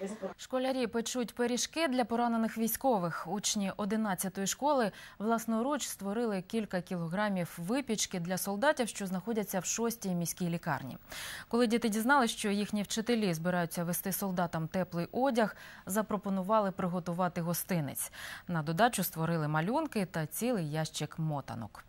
Школярі печуть пиріжки для поранених військових. Учні 11-ї школи власноруч створили кілька кілограмів випічки для солдатів, що знаходяться в 6-й міській лікарні. Коли діти дізналися, що їхні вчителі збираються вести солдатам теплий одяг, запропонували приготувати гостинець. На додачу створили малюнки та цілий ящик мотанок.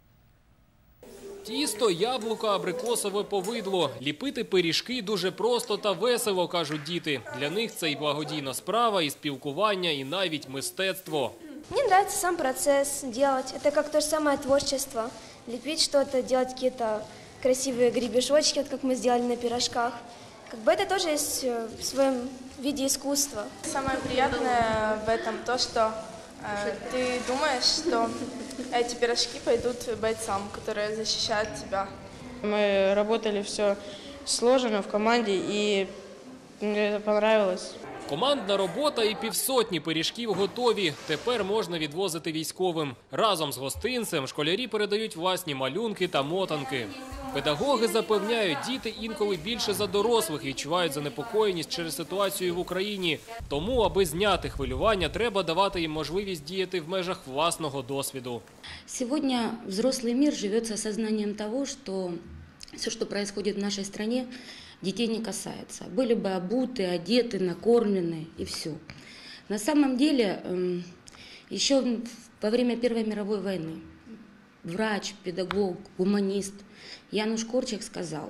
Тісто, яблука, абрикосове повидло. Ліпити пиріжки дуже просто та весело, кажуть діти. Для них це і благодійна справа, і спілкування, і навіть мистецтво. Мне нравится сам процесс делать. Это как то же самое творчество. Лепить что-то, делать какие-то красивые гребешочки, вот как мы сделали на пирожках. Как бы это тоже есть в своем виде искусства. Самое приятное в этом то, что ты думаешь, что эти пирожки пойдут бойцам, которые защищают тебя. Мы работали все сложно в команде, и мне это понравилось. Командна робота і півсотні пиріжків готові. Тепер можна відвозити військовим. Разом з гостинцем школярі передають власні малюнки та мотанки. Педагоги запевняють, діти інколи більше за дорослих відчувають занепокоєність через ситуацію в Україні. Тому, аби зняти хвилювання, треба давати їм можливість діяти в межах власного досвіду. Сегодня взрослый мир живет с осознанием того, что все, что происходит в нашей стране, детей не касается. Были бы обуты, одеты, накормлены и все. На самом деле, еще во время Первой мировой войны врач, педагог, гуманист Януш Корчак сказал: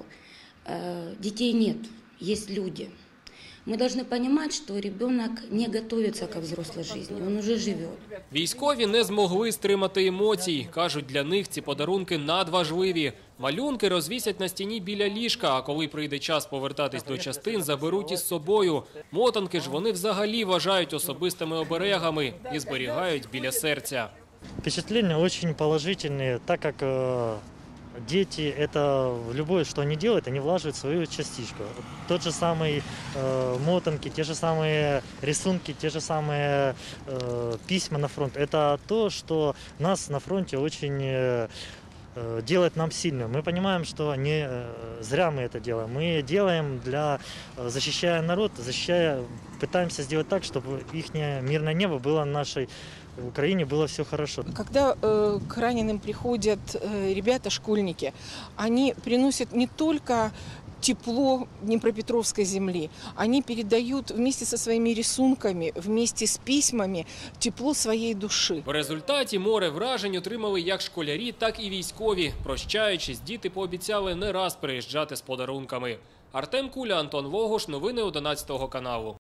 детей нет, есть люди. Мы должны понимать, что ребенок не готовится ко взрослой жизни, он уже живет. Військові не змогли стримати емоцій. Кажуть, для них ці подарунки надважливі. Малюнки розвісять на стіні біля ліжка, а коли прийде час повертатись до частин, заберуть із собою. Мотанки ж вони взагалі вважають особистими оберегами і зберігають біля серця. Впечатления очень положительные, так как дети, это любое, что они делают, они влаживают свою частичку. Тот же самый мотанки, те же самые рисунки, те же самые письма на фронт. Это то, что нас на фронте очень делает нам сильным. Мы понимаем, что не зря мы это делаем. Мы делаем защищая народ, пытаемся сделать так, чтобы их мирное небо было нашей в Украине, было все хорошо. Когда к раненым приходят ребята-школьники, они приносят не только тепло Днепропетровской земли, они передают вместе со своими рисунками, вместе с письмами тепло своей души. В результаті море вражень отримали як школярі, так і військові. Прощаючись, діти пообіцяли не раз приїжджати з подарунками. Артем Куля, Антон Вогуш. Новини 11 каналу.